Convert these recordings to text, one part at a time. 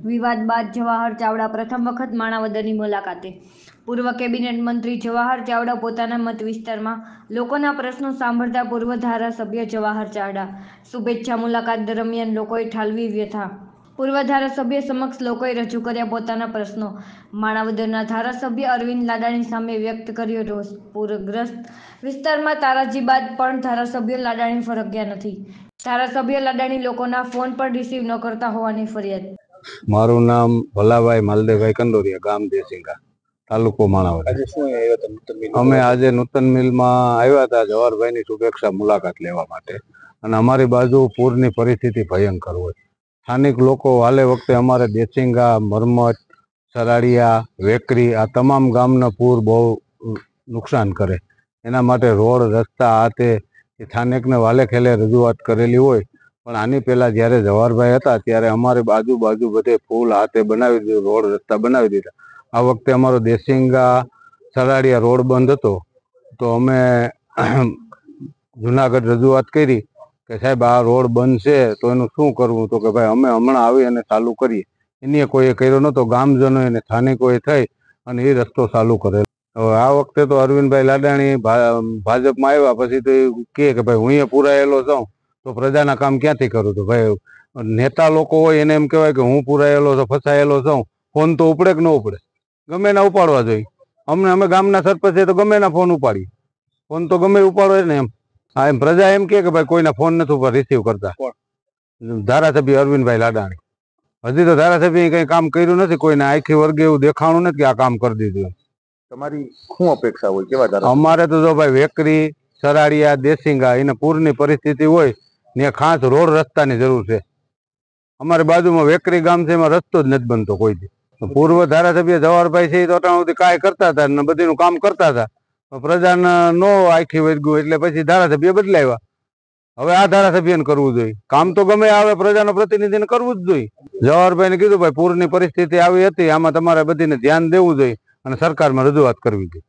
વિવાદ બાદ જવાહર ચાવડા પ્રથમ વખત માણાવદરની મુલાકાતે। પૂર્વ કેબિનેટ મંત્રી જવાહર ચાવડા પોતાના મત વિસ્તારમાં લોકોના પ્રશ્નો સાંભળતા પૂર્વ ધારાસભ્ય જવાહર ચાવડા શુભેચ્છા મુલાકાત દરમિયાન લોકોએ ઠાલવી વ્યથા। પૂર્વ ધારાસભ્ય સમક્ષ લોકોએ રજૂ કર્યા પોતાના પ્રશ્નો। માણાવદરના ધારાસભ્ય અરવિંદ લાડાણી સામે વ્યક્ત કર્યો રોષ। પૂરગ્રસ્ત વિસ્તારમાં તારાજી બાદ પણ ધારાસભ્ય લાડાણી ફરક્યા નથી। ધારાસભ્ય લાડાણી લોકોના ફોન પણ રિસીવ ન કરતા હોવાની ફરિયાદ। મારું નામ ભલાભાઈ માલદેવભાઈ કંદોરિયા, ગામ દેસિંગા, તાલુકો માણાવદર। અમે આજે નૂતન મિલમાં આવ્યા હતા જવાહરભાઈની શુભેચ્છા મુલાકાત લેવા માટે, અને અમારી બાજુ પૂરની પરિસ્થિતિ ભયંકર હોય। સ્થાનિક લોકો હાલે વખતે અમારે દેસિંગા, મરમત, સરાડિયા, વેકરી આ તમામ ગામના પૂર બહુ નુકસાન કરે। એના માટે રોડ રસ્તા આ તે સ્થાનિકને વાલે ખેલે રજૂઆત કરેલી હોય, પણ આની પહેલાં જ્યારે જવાહરભાઈ હતા ત્યારે અમારી બાજુ બધે ફૂલ હાથે બનાવી દીધું, રોડ રસ્તા બનાવી દીધા। આ વખતે અમારો દેસિંગા સરાડિયા રોડ બંધ હતો, તો અમે જુનાગઢ રજૂઆત કરી કે સાહેબ આ રોડ બંધ છે તો એનું શું કરવું? તો કે ભાઈ અમે હમણાં આવી અને ચાલુ કરીએ। એની કોઈએ કર્યો નહોતો, ગામજનોએ અને સ્થાનિકોએ થઈ અને એ રસ્તો ચાલુ કરેલો। હવે આ વખતે તો અરવિંદભાઈ લાડાણી ભાજપમાં આવ્યા પછી તો એ કે ભાઈ હું અહીંયા પુરાયેલો જાઉં તો પ્રજાના કામ ક્યાંથી કરું? તો ભાઈ નેતા લોકો હોય એને એમ કહેવાય કે હું પુરાયેલો છું, ફસાયેલો છું, ફોન તો ઉપડે કે ન ઉપડે? ગમે ના ઉપાડવા જોઈએ। અમે ગામના સરપંચ છે તો ગમે ના ફોન ઉપાડીએ, ફોન તો ગમે ઉપાડો ને એમ। હા, એમ પ્રજા એમ કે ભાઈ કોઈના ફોન નથી ઉપર રિસીવ કરતા। ધારાસભ્ય અરવિંદભાઈ લાડાણી હજી તો ધારાસભ્ય કંઈ કામ કર્યું નથી, કોઈને આખી વર્ગે એવું દેખાણું નથી કે આ કામ કરી દીધું। તમારી શું અપેક્ષા હોય? કેવા ધારાસભ્ય? અમારે તો જો ભાઈ વેકરી, સરાડિયા, દેસિંગા એને પૂરની પરિસ્થિતિ હોય ને ખાસ રોડ રસ્તાની જરૂર છે। અમારી બાજુમાં વેકરી ગામ છે, એમાં રસ્તો જ નથી બનતો કોઈથી। પૂર્વ ધારાસભ્ય જવાહરભાઈ છે તો અત્યાર સુધી કાંઈ કરતા હતા ને બધીનું કામ કરતા હતા, પ્રજાને નો આખી વર્ગ્યું એટલે પછી ધારાસભ્ય બદલાવ્યા। હવે આ ધારાસભ્યને કરવું જોઈએ કામ, તો ગમે આવે પ્રજાના પ્રતિનિધિને કરવું જ જોઈએ। જવાહરભાઈને કીધું ભાઈ પૂરની પરિસ્થિતિ આવી હતી, આમાં તમારે બધીને ધ્યાન દેવું જોઈએ અને સરકારમાં રજૂઆત કરવી જોઈએ।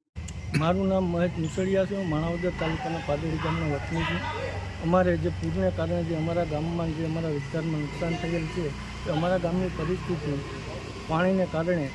મારું નામ મહેશ મુસળિયા છે, હું માણાવદર તાલુકાના પાદોડી ગામનો વતની છું। અમારે જે પૂરને કારણે જે અમારા ગામમાં જે અમારા વિસ્તારમાં નુકસાન થયેલ છે, તે અમારા ગામની પરિસ્થિતિ પાણીને કારણે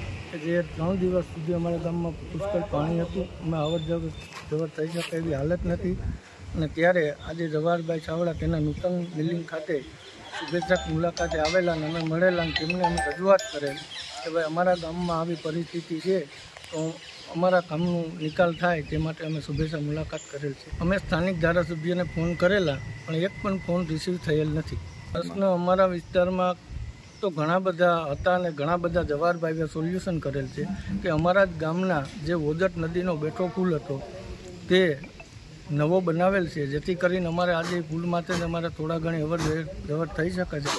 જે 3 દિવસ સુધી અમારા ગામમાં પુષ્કળ પાણી હતું, અમે અવર જવર થઈ શકે એવી હાલત નથી। અને ત્યારે આજે જવાહરભાઈ ચાવડા તેના નૂતન બિલ્ડિંગ ખાતે શુભેચ્છક મુલાકાતે આવેલા અને અમે મળેલા અને તેમને અમે રજૂઆત કરેલ કે ભાઈ અમારા ગામમાં આવી પરિસ્થિતિ છે તો અમારા કામનો નિકાલ થાય તે માટે અમે શુભેચ્છા મુલાકાત કરેલ છે। અમે સ્થાનિક ધારાસભ્યને ફોન કરેલા પણ એક પણ ફોન રિસીવ થયેલ નથી। પ્રશ્ન અમારા વિસ્તારમાં તો ઘણા બધા હતા અને ઘણા બધા જવાહરભાઈએ સોલ્યુશન કરેલ છે કે અમારા જ ગામના જે ઓજત નદીનો બેઠો પુલ હતો તે નવો બનાવેલ છે, જેથી કરીને અમારે આજે પુલ માટે જ અમારે થોડા ઘણી અવર જવર થઈ શકે છે।